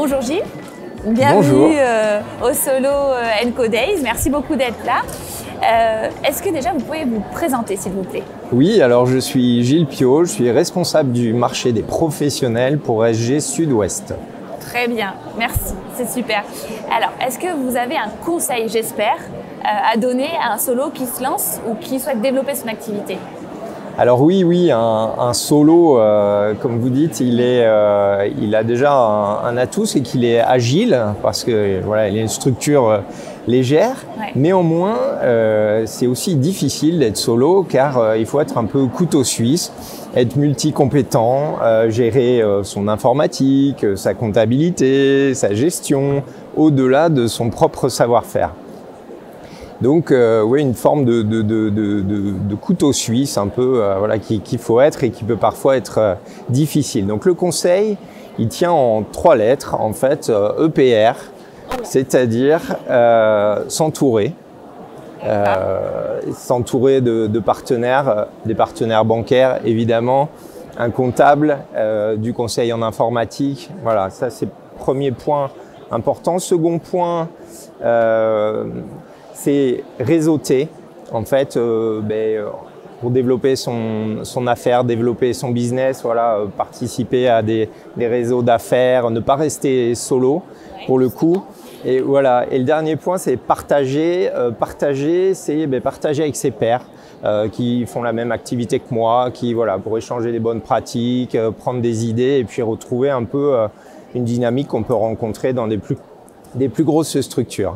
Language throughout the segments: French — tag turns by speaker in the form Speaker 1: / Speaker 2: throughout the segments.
Speaker 1: Bonjour Gilles, bienvenue au Solo Enco Days, merci beaucoup d'être là. Est-ce que déjà vous pouvez vous présenter s'il vous plaît?
Speaker 2: Oui, alors je suis Gilles Piot, je suis responsable du marché des professionnels pour SG Sud-Ouest.
Speaker 1: Très bien, merci, c'est super. Alors, est-ce que vous avez un conseil, j'espère, à donner à un solo qui se lance ou qui souhaite développer son activité?
Speaker 2: Alors oui, un solo, comme vous dites, il a déjà un atout, c'est qu'il est agile parce que voilà, il a une structure légère.
Speaker 1: Ouais.
Speaker 2: Néanmoins, c'est aussi difficile d'être solo car il faut être un peu couteau suisse, être multi-compétent, gérer son informatique, sa comptabilité, sa gestion, au-delà de son propre savoir-faire. Donc oui, une forme de couteau suisse un peu voilà, qu'il faut être et qui peut parfois être difficile. Donc le conseil, il tient en 3 lettres en fait, EPR, c'est-à-dire s'entourer. S'entourer de partenaires, des partenaires bancaires évidemment, un comptable, du conseil en informatique. Voilà, ça c'est le premier point important. Second point, c'est réseauter, en fait, pour développer son affaire, développer son business, voilà, participer à des réseaux d'affaires, ne pas rester solo pour le coup. Et voilà. Et le dernier point, c'est partager. Partager, c'est partager avec ses pairs qui font la même activité que moi, qui voilà, pour échanger des bonnes pratiques, prendre des idées et puis retrouver un peu une dynamique qu'on peut rencontrer dans des plus grosses structures.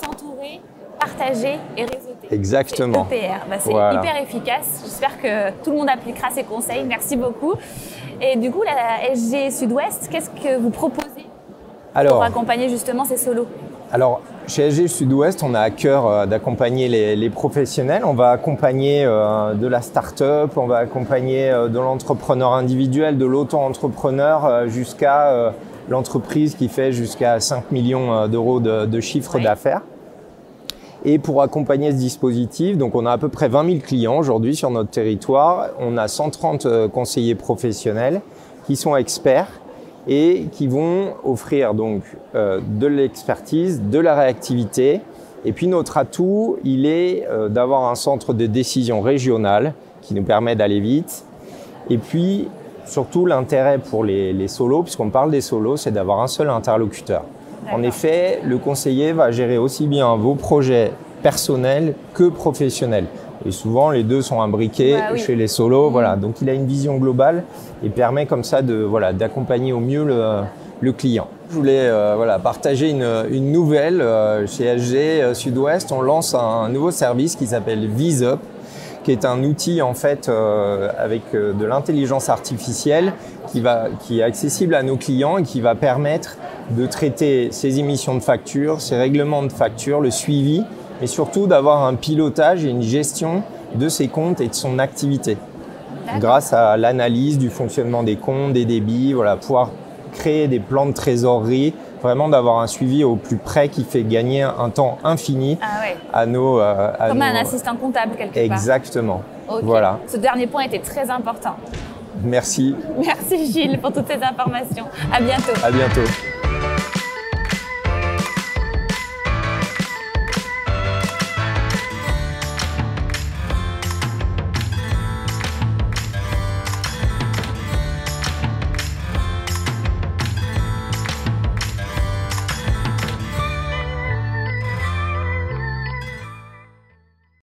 Speaker 1: Partager et réseauter.
Speaker 2: Exactement.
Speaker 1: EPR. C'est voilà. Hyper efficace. J'espère que tout le monde appliquera ces conseils. Merci beaucoup. Et du coup, la SG Sud-Ouest, qu'est-ce que vous proposez pour accompagner justement ces solos?
Speaker 2: Alors, chez SG Sud-Ouest, on a à cœur d'accompagner les professionnels. On va accompagner de la start-up, on va accompagner de l'entrepreneur individuel, de l'auto-entrepreneur jusqu'à l'entreprise qui fait jusqu'à 5 millions d'euros de chiffre d'affaires. Et pour accompagner ce dispositif, donc on a à peu près 20 000 clients aujourd'hui sur notre territoire. On a 130 conseillers professionnels qui sont experts et qui vont offrir donc de l'expertise, de la réactivité. Et puis notre atout, il est d'avoir un centre de décision régional qui nous permet d'aller vite. Et puis surtout l'intérêt pour les solos, puisqu'on parle des solos, c'est d'avoir un seul interlocuteur. En effet, le conseiller va gérer aussi bien vos projets personnels que professionnels. Et souvent, les deux sont imbriqués chez les solos. Voilà. Donc, il a une vision globale et permet comme ça d'accompagner au mieux le client. Je voulais partager une nouvelle chez SG Sud-Ouest. On lance un nouveau service qui s'appelle ViseUp, qui est un outil en fait avec de l'intelligence artificielle qui est accessible à nos clients et qui va permettre de traiter ses émissions de factures, ses règlements de factures, le suivi, mais surtout d'avoir un pilotage et une gestion de ses comptes et de son activité. Grâce à l'analyse du fonctionnement des comptes, des débits, voilà, pouvoir créer des plans de trésorerie, vraiment d'avoir un suivi au plus près qui fait gagner un temps infini à nos...
Speaker 1: Comme un assistant comptable quelque part.
Speaker 2: Exactement.
Speaker 1: Okay.
Speaker 2: Voilà.
Speaker 1: Ce dernier point était très important.
Speaker 2: Merci.
Speaker 1: Merci Gilles pour toutes ces informations. À bientôt.
Speaker 2: À bientôt.